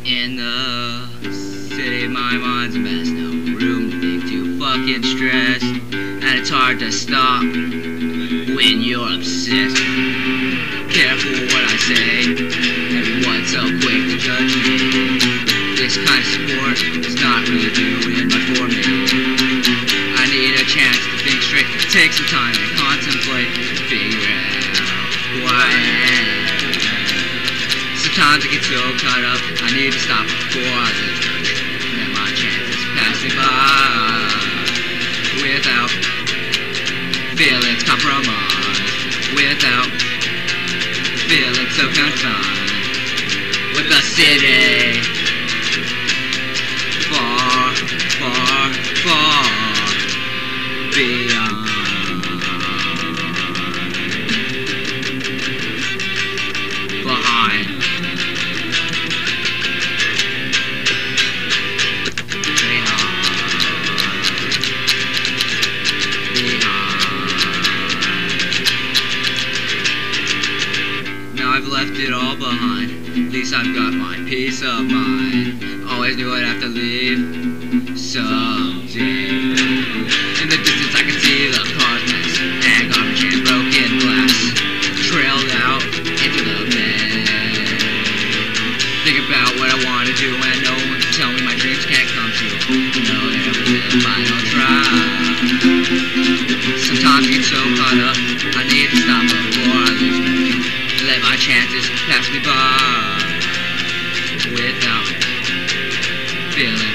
In the city, my mind's a mess. No room to think, too fucking stressed. And it's hard to stop when you're obsessed. Careful what I say, everyone's so quick to judge me. This kind of sport is not really doing much for me. I need a chance to think straight, take some time and contemplate, figure out who I am. Sometimes I get so caught up, I need to stop before I lose touch. Let my chances pass me by without feelings compromised, without feeling so confined with the city. Far, far, far beyond. Behind. Now I've left it all behind. At least I've got my peace of mind. Always knew I'd have to leave someday. In the distance I can see the cars pass, and garbage and broken glass trailed out into the bay. Think about what I want to do, and no one can tell me my dreams can't come true. No, there was a final try. Sometimes I get so caught up, I need to stop before I lose me. Let my chances pass me by without feeling